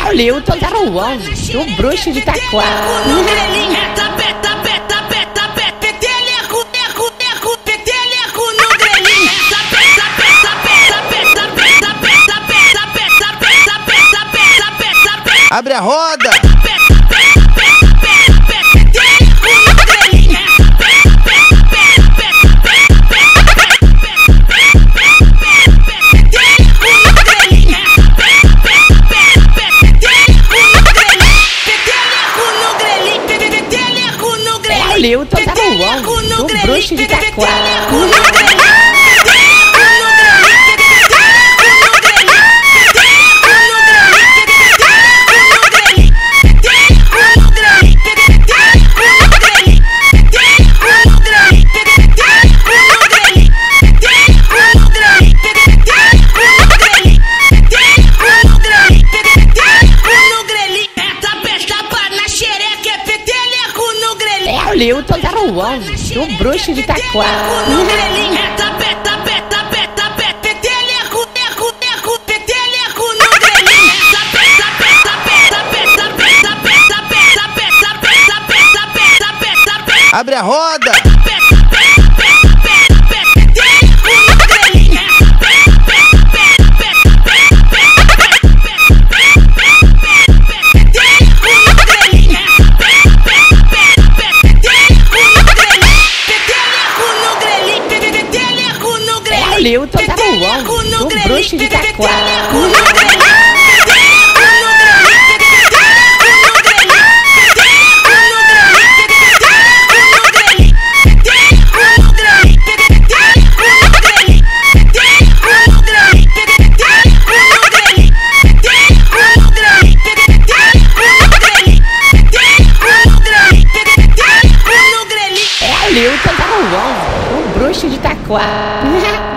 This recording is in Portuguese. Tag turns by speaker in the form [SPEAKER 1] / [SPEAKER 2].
[SPEAKER 1] É o Lilton da Ruão, o bruxo de Itaquá.
[SPEAKER 2] No grelhinho, tapeta, tapeta, tapeta, tapeta, peteleco, teco, teco, peteleco no grelhinho. Tapeta, tapeta, tapeta, tapeta, tapeta, tapeta, tapeta, tapeta, tapeta, tapeta.
[SPEAKER 3] Abre a roda!
[SPEAKER 1] Lilton da Ruão, o bruxo de Itaquá. Lilton da Ruão, o bruxo de Itaquá.
[SPEAKER 2] No grelhinho, tapeta, tapeta, tapeta, tapeta, peteleco, teco, teco, peteleco no grelhinho. Tapeta, tapeta, tapeta, tapeta, tapeta, tapeta, tapeta, tapeta, tapeta, tapeta.
[SPEAKER 3] Abre a roda!
[SPEAKER 1] Lilton da Ruão, o bruxo de Itaquá. Lilton da Ruão, o bruxo de Itaquá.